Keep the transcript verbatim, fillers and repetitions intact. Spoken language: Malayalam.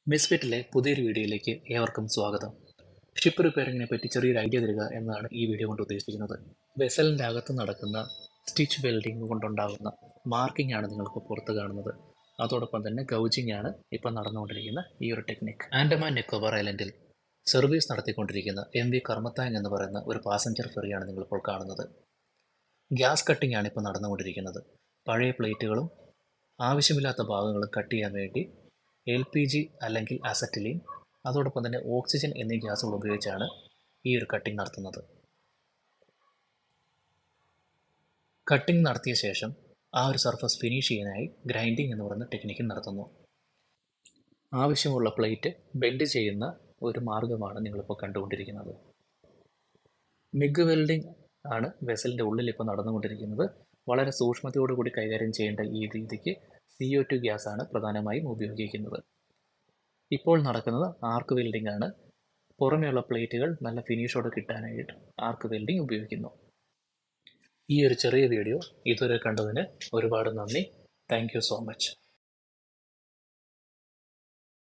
മിസ്ഫിറ്റിലെ പുതിയൊരു വീഡിയോയിലേക്ക് ഏവർക്കും സ്വാഗതം. ഷിപ്പ് റിപ്പയറിങ്ങിനെ പറ്റി ചെറിയൊരു ഐഡിയ തരിക എന്നാണ് ഈ വീഡിയോ കൊണ്ട് ഉദ്ദേശിക്കുന്നത്. വെസലിൻ്റെ അകത്ത് നടക്കുന്ന സ്റ്റിച്ച് വെൽഡിംഗ് കൊണ്ടുണ്ടാകുന്ന മാർക്കിംഗ് ആണ് നിങ്ങൾക്ക് പുറത്ത് കാണുന്നത്. അതോടൊപ്പം തന്നെ ഗൗജിങ് ആണ് ഇപ്പം നടന്നുകൊണ്ടിരിക്കുന്ന ഈ ഒരു ടെക്നിക്. ആൻഡമാൻ നിക്കോബാർ ഐലൻഡിൽ സർവീസ് നടത്തിക്കൊണ്ടിരിക്കുന്ന എം വി കർമ്മത്താങ് എന്ന് പറയുന്ന ഒരു പാസഞ്ചർ ഫെറിയാണ് നിങ്ങളിപ്പോൾ കാണുന്നത്. ഗ്യാസ് കട്ടിംഗ് ആണ് ഇപ്പോൾ നടന്നുകൊണ്ടിരിക്കുന്നത്. പഴയ പ്ലേറ്റുകളും ആവശ്യമില്ലാത്ത ഭാഗങ്ങളും കട്ട് ചെയ്യാൻ വേണ്ടി എൽ പി ജി അല്ലെങ്കിൽ അസറ്റിലീൻ അതോടൊപ്പം തന്നെ ഓക്സിജൻ എന്നീ ഗ്യാസുകൾ ഉപയോഗിച്ചാണ് ഈ ഒരു കട്ടിംഗ് നടത്തുന്നത്. കട്ടിംഗ് നടത്തിയ ശേഷം ആ ഒരു സർഫസ് ഫിനിഷ് ചെയ്യാനായി ഗ്രൈൻഡിങ് എന്ന് പറയുന്ന ടെക്നിക്ക് നടത്തുന്നു. ആവശ്യമുള്ള പ്ലേറ്റ് ബെൻഡ് ചെയ്യുന്ന ഒരു മാർഗമാണ് നിങ്ങളിപ്പോൾ കണ്ടുകൊണ്ടിരിക്കുന്നത്. മിഗ് വെൽഡിംഗ് ആണ് വെസലിൻ്റെ ഉള്ളിൽ ഇപ്പോൾ നടന്നുകൊണ്ടിരിക്കുന്നത്. വളരെ സൂക്ഷ്മതയോടുകൂടി കൈകാര്യം ചെയ്യേണ്ട ഈ രീതിക്ക് സി ഒ ടു ഗ്യാസ് ആണ് പ്രധാനമായും ഉപയോഗിക്കുന്നത്. ഇപ്പോൾ നടക്കുന്നത് ആർക്ക് വെൽഡിംഗ് ആണ്. പുറമെയുള്ള പ്ലേറ്റുകൾ നല്ല ഫിനിഷോടെ കിട്ടാനായിട്ട് ആർക്ക് വെൽഡിംഗ് ഉപയോഗിക്കുന്നു. ഈ ഒരു ചെറിയ വീഡിയോ ഇതുവരെ കണ്ടതിന് ഒരുപാട് നന്ദി. Thank you so much.